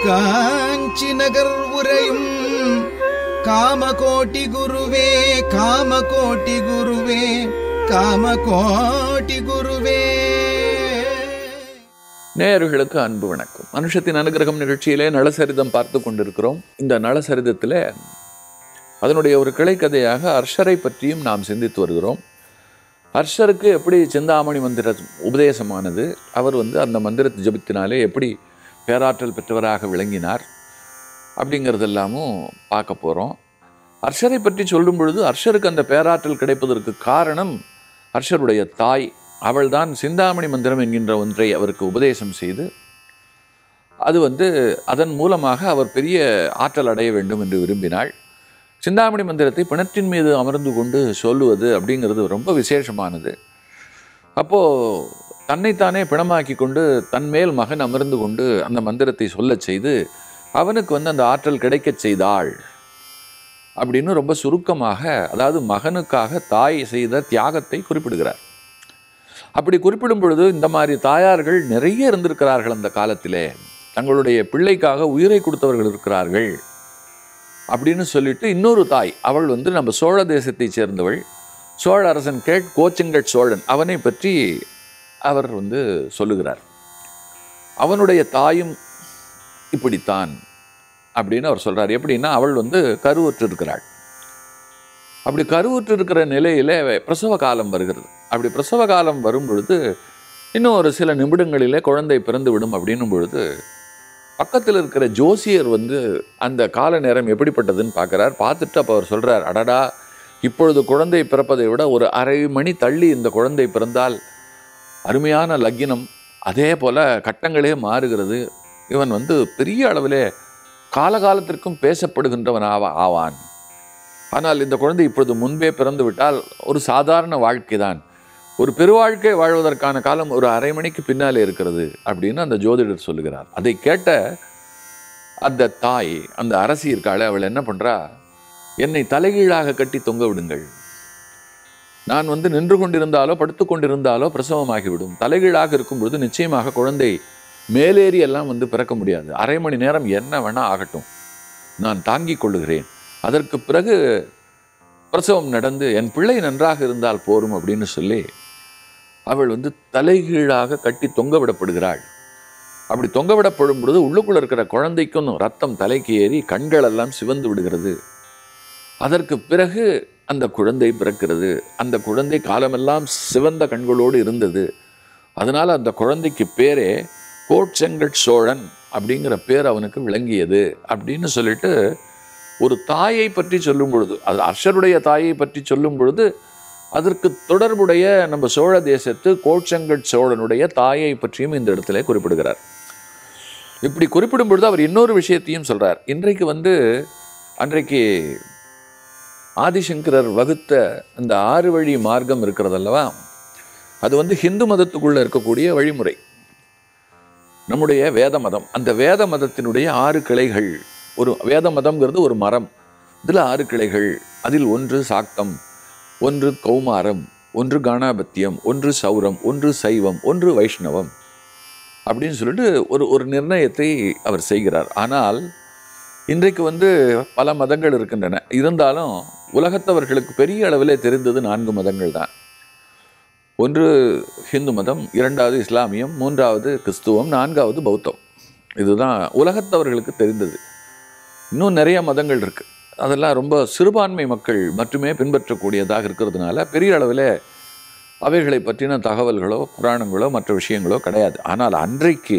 காஞ்சி நகர் உரையும் காமகோட்டி குருவே காமகோட்டி குருவே காமகோட்டி குருவே. நேயர்களுக்கு அன்பு வணக்கம். மனுஷத்தின் அனுகிரகம் நிகழ்ச்சியிலே நலசரிதம் பார்த்து கொண்டிருக்கிறோம். இந்த நலசரிதத்தில் அதனுடைய ஒரு கிளைக்கதையாக அர்ஷரை பற்றியும் நாம் சிந்தித்து வருகிறோம். அர்ஷருக்கு எப்படி சிந்தாமணி மந்திர உபதேசமானது, அவர் அந்த மந்திரத்தை ஜபித்தினாலே எப்படி பேராற்றல் பெற்றவராக விளங்கினார் அப்படிங்கிறதெல்லாமும் பார்க்க போகிறோம். அர்ஷரை பற்றி சொல்லும் பொழுது அர்ஷருக்கு அந்த பேராற்றல் கிடைப்பதற்கு காரணம் அர்ஷருடைய தாய். அவள்தான் சிந்தாமணி மந்திரம் என்கின்ற ஒன்றை அவருக்கு உபதேசம் செய்து அது அதன் மூலமாக அவர் பெரிய ஆற்றல் அடைய வேண்டும் என்று விரும்பினாள். சிந்தாமணி மந்திரத்தை பிணற்றின் மீது அமர்ந்து கொண்டு சொல்லுவது அப்படிங்கிறது ரொம்ப விசேஷமானது. அப்போது தன்னைத்தானே பிணமாக்கி கொண்டு தன்மேல் மகன் அமர்ந்து கொண்டு அந்த மந்திரத்தை சொல்லச் செய்து அவனுக்கு அந்த ஆற்றல் கிடைக்கச் செய்தாள் அப்படின்னு ரொம்ப சுருக்கமாக, அதாவது மகனுக்காக தாய் செய்த தியாகத்தை குறிப்பிடுகிறார். அப்படி குறிப்பிடும் பொழுது இந்த மாதிரி தாயார்கள் நிறைய இருந்திருக்கிறார்கள் அந்த காலத்திலே. தங்களுடைய பிள்ளைக்காக உயிரை கொடுத்தவர்கள் இருக்கிறார்கள் அப்படின்னு சொல்லிட்டு இன்னொரு தாய், அவள் நம்ம சோழ தேசத்தை சேர்ந்தவள். சோழ அரசன் கோச்செங்கட் சோழன், அவனை பற்றி அவர் சொல்லுகிறார். அவனுடைய தாயும் இப்படித்தான் அப்படின்னு அவர் சொல்கிறார். எப்படின்னா அவள் கருவுற்று இருக்கிறாள். அப்படி கருவுற்று இருக்கிற நிலையில் பிரசவ காலம் வருகிறது. அப்படி பிரசவ காலம் வரும் பொழுது இன்னும் ஒரு சில நிமிடங்களிலே குழந்தை பிறந்து விடும் அப்படின்னும் பொழுது பக்கத்தில் இருக்கிற ஜோசியர் அந்த கால நேரம் எப்படிப்பட்டதுன்னு பார்க்குறார். பார்த்துட்டு அப்போ அவர் சொல்கிறார், அடடா, இப்பொழுது குழந்தை பிறப்பதை விட ஒரு அரை மணி தள்ளி இந்த குழந்தை பிறந்தால் அருமையான லக்கினம், அதே போல் கட்டங்களே மாறுகிறது, இவன் பெரிய அளவிலே காலகாலத்திற்கும் பேசப்படுகின்றவன் ஆவான். ஆனால் இந்த குழந்தை இப்பொழுது முன்பே பிறந்து விட்டால் ஒரு சாதாரண வாழ்க்கை தான், ஒரு பெருவாழ்க்கை வாழ்வதற்கான காலம் ஒரு அரை மணிக்கு பின்னாலே இருக்கிறது அப்படின்னு அந்த ஜோதிடர் சொல்லுகிறார். அதை கேட்ட அந்த தாய், அந்த அரசி இருக்காளே, அவள் என்ன பண்ணுறா, என்னை தலைகீழாக கட்டி தொங்க விடுங்கள், நான் நின்று கொண்டிருந்தாலோ படுத்து கொண்டிருந்தாலோ பிரசவமாகிவிடும், தலைகீழாக இருக்கும் பொழுது நிச்சயமாக குழந்தை மேலேறி எல்லாம் பிறக்க முடியாது, அரை மணி நேரம் என்ன வேணா ஆகட்டும், நான் தாங்கிக் கொள்ளுகிறேன், அதற்கு பிறகு பிரசவம் நடந்து என் பிள்ளை நன்றாக இருந்தால் போரும் அப்படின்னு சொல்லி அவள் தலைகீழாக கட்டி தொங்க விடப்படுகிறாள். அப்படி தொங்க விடப்படும் பொழுது உள்ளுக்குள்ள இருக்கிற குழந்தைக்கும் ரத்தம் தலைக்கு ஏறி கண்கள் எல்லாம் சிவந்து விடுகிறது. அதற்கு பிறகு அந்த குழந்தை பிறக்கிறது. அந்த குழந்தை காலமெல்லாம் சிவந்த கண்களோடு இருந்தது. அதனால் அந்த குழந்தைக்கு பேரே கோச்செங்கட் சோழன் அப்படிங்கிற பேர் அவனுக்கு விளங்கியது அப்படின்னு சொல்லிட்டு ஒரு தாயை பற்றி சொல்லும் பொழுது, அது அர்ஷருடைய தாயை பற்றி சொல்லும் பொழுது அதற்கு தொடர்புடைய நம்ம சோழ தேசத்து கோச்செங்கட் சோழனுடைய தாயை பற்றியும் இந்த இடத்துல குறிப்பிடுகிறார். இப்படி குறிப்பிடும் பொழுது அவர் இன்னொரு விஷயத்தையும் சொல்றார். இன்றைக்கு அன்றைக்கு ஆதிசங்கரர் வகுத்த அந்த 6 வழி மார்க்கம் இருக்கிறதல்லவா, அது ஹிந்து மதத்துக்குள்ள இருக்கக்கூடிய வழிமுறை. நம்முடைய வேத மதம், அந்த வேத மதத்தினுடைய 6 கிளைகள். ஒரு வேத மதம்ங்கிறது ஒரு மரம், இதில் 6 கிளைகள். அதில் ஒன்று சாக்தம், ஒன்று கௌமாரம், ஒன்று காணாபத்தியம், ஒன்று சௌரம், ஒன்று சைவம், ஒன்று வைஷ்ணவம் அப்படின்னு சொல்லிட்டு ஒரு நிர்ணயத்தை அவர் செய்கிறார். ஆனால் இன்றைக்கு பல மதங்கள் இருக்கின்றன. இருந்தாலும் உலகத்தவர்களுக்கு பெரிய அளவில் தெரிந்தது 4 மதங்கள் தான். ஒன்று ஹிந்து மதம், 2வது இஸ்லாமியம், 3வது கிறிஸ்துவம், 4வது பௌத்தம். இதுதான் உலகத்தவர்களுக்கு தெரிந்தது. இன்னும் நிறைய மதங்கள் இருக்குது. அதெல்லாம் ரொம்ப சிறுபான்மை மக்கள் மட்டுமே பின்பற்றக்கூடியதாக இருக்கிறதுனால பெரிய அளவில் அவைகளை பற்றின தகவல்களோ புராணங்களோ மற்ற விஷயங்களோ கிடையாது. ஆனால் அன்றைக்கு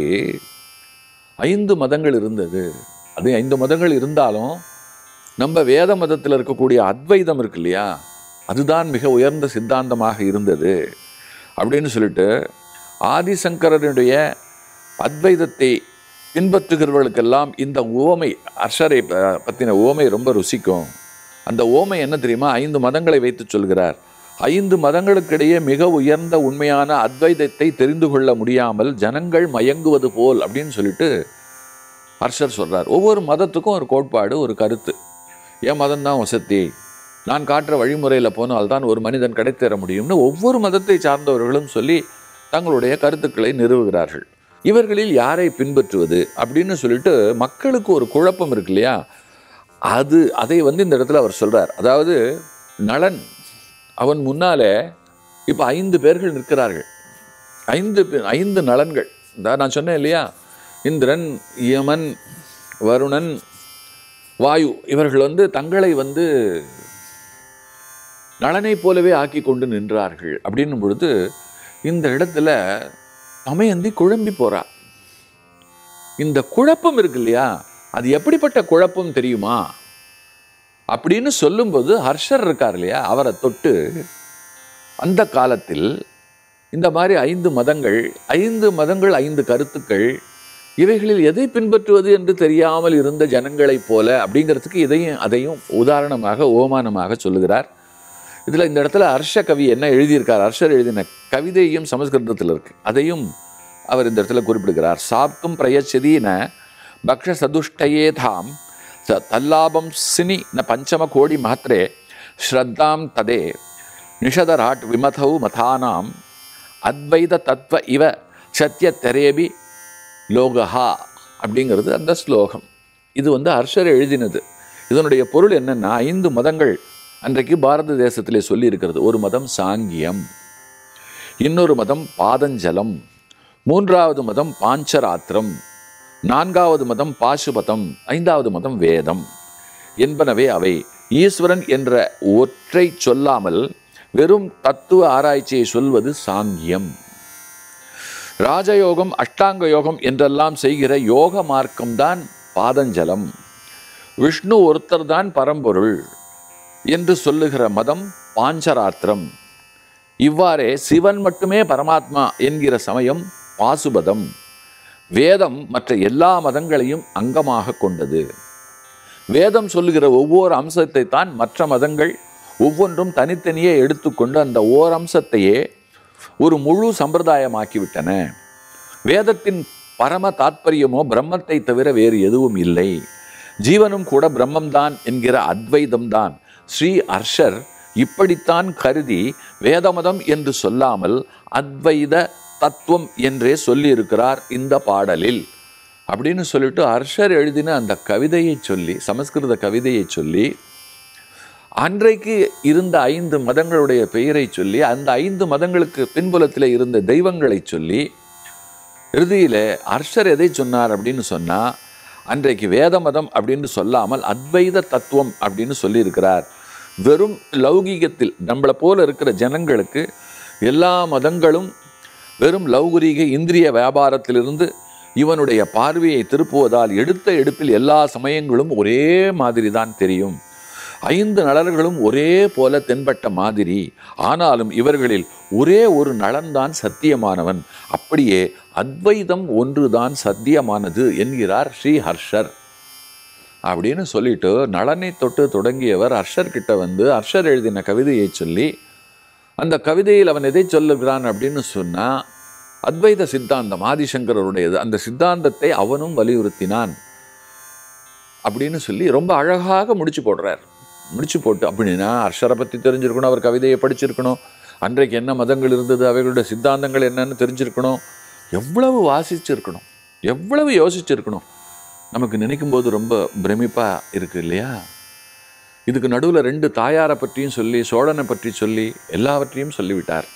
5 மதங்கள் இருந்தது. அது 5 மதங்கள் இருந்தாலும் நம்ம வேத மதத்தில் இருக்கக்கூடிய அத்வைதம் இருக்கு இல்லையா, அதுதான் மிக உயர்ந்த சித்தாந்தமாக இருந்தது அப்படின்னு சொல்லிட்டு ஆதிசங்கரனுடைய அத்வைதத்தை பின்பற்றுகிறவர்களுக்கெல்லாம் இந்த ஓமை, அர்ஷரை பற்றின ஓமை ரொம்ப ருசிக்கும். அந்த ஓமை என்ன தெரியுமா, 5 மதங்களை வைத்து சொல்கிறார். 5 மதங்களுக்கிடையே மிக உயர்ந்த உண்மையான அத்வைதத்தை தெரிந்து கொள்ள முடியாமல் ஜனங்கள் மயங்குவது போல் அப்படின்னு சொல்லிட்டு அர்ஷர் சொல்கிறார். ஒவ்வொரு மதத்துக்கும் ஒரு கோட்பாடு, ஒரு கருத்து. என் மதம்தான் வசதி, நான் காட்டுற வழிமுறையில் போனால்தான் ஒரு மனிதன் கிடைத்தேற முடியும்னு ஒவ்வொரு மதத்தை சார்ந்தவர்களும் சொல்லி தங்களுடைய கருத்துக்களை நிறுவுகிறார்கள். இவர்களில் யாரை பின்பற்றுவது அப்படின்னு சொல்லிட்டு மக்களுக்கு ஒரு குழப்பம் இருக்கு இல்லையா, அதை இந்த இடத்துல அவர் சொல்றார். அதாவது நளன் அவன் முன்னாலே இப்போ 5 பேர்கள் நிற்கிறார்கள். 5 நலன்கள். நான் சொன்னேன் இல்லையா, இந்திரன், யமன், வருணன், வாயு இவர்கள் தங்களை நலனை போலவே ஆக்கி கொண்டு நின்றார்கள். அப்படின்னும் பொழுது இந்த இடத்துல தமயந்தி குழம்பி போறா. இந்த குழப்பம் இருக்கு இல்லையா, அது எப்படிப்பட்ட குழப்பம் தெரியுமா அப்படின்னு சொல்லும்போது ஹர்ஷர் இருக்கார் இல்லையா, அவரை தொட்டு அந்த காலத்தில் இந்த மாதிரி 5 மதங்கள் 5 கருத்துக்கள், இவைகளில் எதை பின்பற்றுவது என்று தெரியாமல் இருந்த ஜனங்களைப் போல அப்படிங்கிறதுக்கு அதையும் உதாரணமாக ஓமானமாக சொல்லுகிறார். இதில் இந்த இடத்துல ஹர்ஷ கவி என்ன எழுதியிருக்கார், ஹர்ஷர் எழுதின கவிதையும் சமஸ்கிருதத்தில் இருக்கு, அதையும் அவர் இந்த இடத்துல குறிப்பிடுகிறார். சாப்தும் பிரயச்சதீன பக்ஷ சதுஷ்டயேதாம் தல்லாபம் சினி ந பஞ்சம கோடி மஹத்ரே ஸ்ரத்தாம் ததே நிஷதராட் விமதௌ மதானாம் அத்வைத தத்வ இவ சத்ய தெரேபி லோகஹா அப்படிங்கிறது அந்த ஸ்லோகம். இது ஹர்ஷர் எழுதினது. இதனுடைய பொருள் என்னன்னா, 5 மதங்கள் அன்றைக்கு பாரத தேசத்திலே சொல்லி இருக்கிறது. ஒரு மதம் சாங்கியம், இன்னொரு மதம் பாதஞ்சலம், 3வது மதம் பாஞ்சராத்திரம், 4வது மதம் பாசுபதம், 5வது மதம் வேதம் என்பனவே அவை. ஈஸ்வரன் என்ற ஒற்றை சொல்லாமல் வெறும் தத்துவ ஆராய்ச்சியை சொல்வது சாங்கியம். ராஜயோகம், அஷ்டாங்க யோகம் என்றெல்லாம் செய்கிற யோக மார்க்கம்தான் பாதஞ்சலம். விஷ்ணு ஒருத்தர் தான் பரம்பொருள் என்று சொல்லுகிற மதம் பாஞ்சராத்திரம். இவ்வாறே சிவன் மட்டுமே பரமாத்மா என்கிற சமயம் பாசுபதம். வேதம் மற்ற எல்லா மதங்களையும் அங்கமாக கொண்டது. வேதம் சொல்லுகிற ஒவ்வொரு அம்சத்தை தான் மற்ற மதங்கள் ஒவ்வொன்றும் தனித்தனியே எடுத்துக்கொண்டு அந்த ஓர் அம்சத்தையே ஒரு முழு சம்பிரதாயமாக்கிவிட்டன. வேதத்தின் பரம தாத்பரியமோ பிரம்மத்தை தவிர வேறு எதுவும் இல்லை, ஜீவனும் கூட பிரம்மம்தான் என்கிற அத்வைதம்தான். ஸ்ரீ ஹர்ஷர் இப்படித்தான் கருதி வேதமதம் என்று சொல்லாமல் அத்வைத தத்துவம் என்றே சொல்லியிருக்கிறார் இந்த பாடலில் அப்படின்னு சொல்லிட்டு ஹர்ஷர் எழுதின அந்த கவிதையை சொல்லி, சமஸ்கிருத கவிதையை சொல்லி, அன்றைக்கு இருந்த 5 மதங்களுடைய பெயரை சொல்லி, அந்த 5 மதங்களுக்கு பின்புலத்தில் இருந்த தெய்வங்களை சொல்லி, இறுதியில் ஹர்ஷர் எதை சொன்னார் அப்படின்னு சொன்னால், அன்றைக்கு வேத மதம் அப்படின்னு சொல்லாமல் அத்வைத தத்துவம் அப்படின்னு சொல்லியிருக்கிறார். வெறும் லௌகீகத்தில் நம்மளை போல இருக்கிற ஜனங்களுக்கு எல்லா மதங்களும் வெறும் லௌகீக இந்திரிய வியாபாரத்திலிருந்து இவனுடைய பார்வையை திருப்புவதால் எடுத்த எடுப்பில் எல்லா சமயங்களும் ஒரே மாதிரி தான் தெரியும். 5 நலர்களும் ஒரே போல தென்பட்ட மாதிரி. ஆனாலும் இவர்களில் ஒரே ஒரு நலன்தான் சத்தியமானவன். அப்படியே அத்வைதம் ஒன்றுதான் சத்தியமானது என்கிறார் ஸ்ரீ ஹர்ஷர் அப்படின்னு சொல்லிட்டு, நலனை தொட்டு தொடங்கியவர் ஹர்ஷர் கிட்ட ஹர்ஷர் எழுதின கவிதையை சொல்லி, அந்த கவிதையில் அவன் எதை சொல்லுகிறான் அப்படின்னு சொன்னால், அத்வைத சித்தாந்தம் ஆதிசங்கரருடையது, அந்த சித்தாந்தத்தை அவனும் வலியுறுத்தினான் அப்படின்னு சொல்லி ரொம்ப அழகாக முடிச்சு போடுறார். முடிச்சு போட்டு அப்படின்னா ஹர்ஷரை பற்றி தெரிஞ்சிருக்கணும், அவர் கவிதையை படிச்சிருக்கணும், அன்றைக்கு என்ன மதங்கள் இருந்தது, அவைகளுடைய சித்தாந்தங்கள் என்னன்னு தெரிஞ்சிருக்கணும், எவ்வளவு வாசிச்சிருக்கணும், எவ்வளவு யோசிச்சிருக்கணும். நமக்கு நினைக்கும் போது ரொம்ப பிரமிப்பாக இருக்குது இல்லையா. இதுக்கு நடுவில் 2 தாயாரை பற்றியும் சொல்லி, சோழனை பற்றி சொல்லி, எல்லாவற்றையும் சொல்லிவிட்டார்.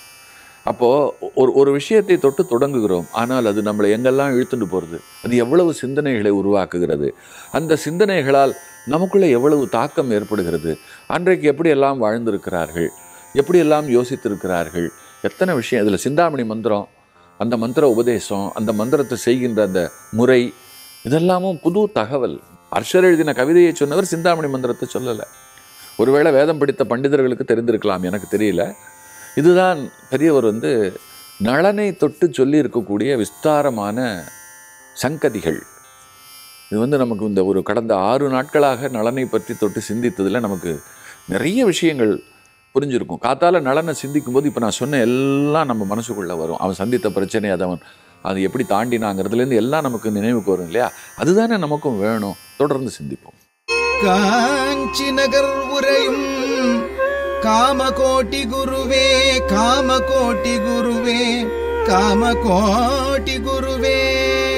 அப்போது ஒரு விஷயத்தை தொட்டு தொடங்குகிறோம், ஆனால் அது நம்மளை எங்கெல்லாம் இழுத்துட்டு போகிறது, அது எவ்வளவு சிந்தனைகளை உருவாக்குகிறது, அந்த சிந்தனைகளால் நமக்குள்ளே எவ்வளவு தாக்கம் ஏற்படுகிறது, அன்றைக்கு எப்படியெல்லாம் வாழ்ந்திருக்கிறார்கள், எப்படியெல்லாம் யோசித்திருக்கிறார்கள், எத்தனை விஷயம். இதில் சிந்தாமணி மந்திரம், அந்த மந்திர உபதேசம், அந்த மந்திரத்தை செய்கின்ற அந்த முறை, இதெல்லாமும் புது தகவல். ஹர்ஷர் எழுதின கவிதையை சொன்னவர் சிந்தாமணி மந்திரத்தை சொல்லலை. ஒருவேளை வேதம் படித்த பண்டிதர்களுக்கு தெரிந்திருக்கலாம், எனக்கு தெரியல. இதுதான் பெரியவர் நலனை தொட்டு சொல்லி இருக்கக்கூடிய விஸ்தாரமான சங்கதிகள். இது நமக்கு இந்த ஒரு கடந்த 6 நாட்களாக நலனை பற்றி தொட்டு சிந்தித்ததில் நமக்கு நிறைய விஷயங்கள் புரிஞ்சிருக்கும். காத்தால நலனை சிந்திக்கும் போது இப்போ நான் சொன்ன எல்லாம் நம்ம மனசுக்குள்ளே வரும். அவன் சந்தித்த பிரச்சனை, அது எப்படி தாண்டினாங்கிறதுலேருந்து எல்லாம் நமக்கு நினைவுக்கு வரும் இல்லையா. அதுதானே நமக்கும் வேணும். தொடர்ந்து சிந்திப்போம். காஞ்சி நகர் உரையும் காமகோட்டி குருவே, காமகோட்டி குருவே. காமகோட்டி குருவே